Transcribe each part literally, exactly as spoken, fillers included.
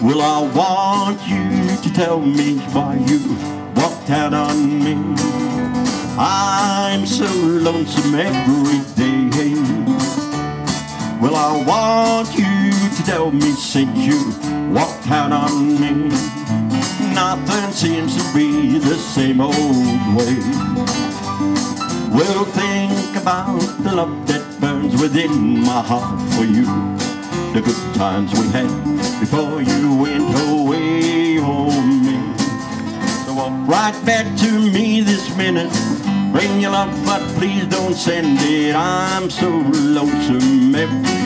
Well, I want you to tell me why you walked out on me. I'm so lonesome every day. Well, I want you to tell me since you walked out on me, nothing seems to be the same old way. Well, think about the love that burns within my heart for you, the good times we had before you went away on me. So walk right back to me this minute, bring your love, but please don't send it. I'm so lonesome every day.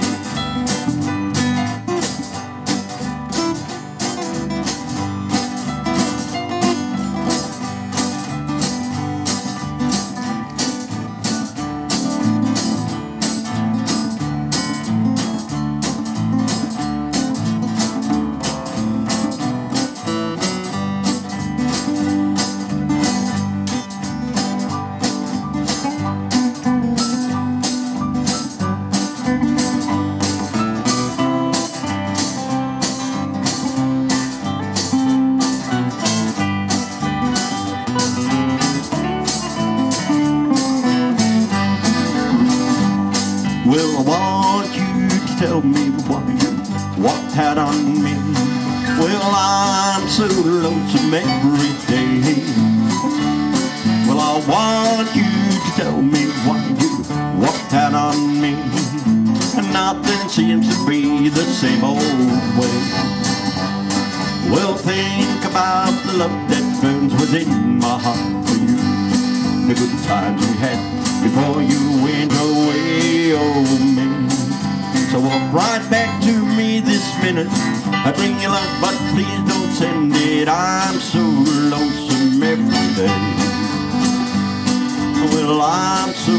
Well, I want you to tell me why you walked out on me. Well, I'm so lonesome every day. Well, I want you to tell me why you walked out on me, and nothing seems to be the same old way. Well, think about the love that burns within my heart for you, the good times we had before you went away, oh me. So walk right back to me this minute, I bring you love, but please don't send it. I'm so lonesome every day. Well, I'm so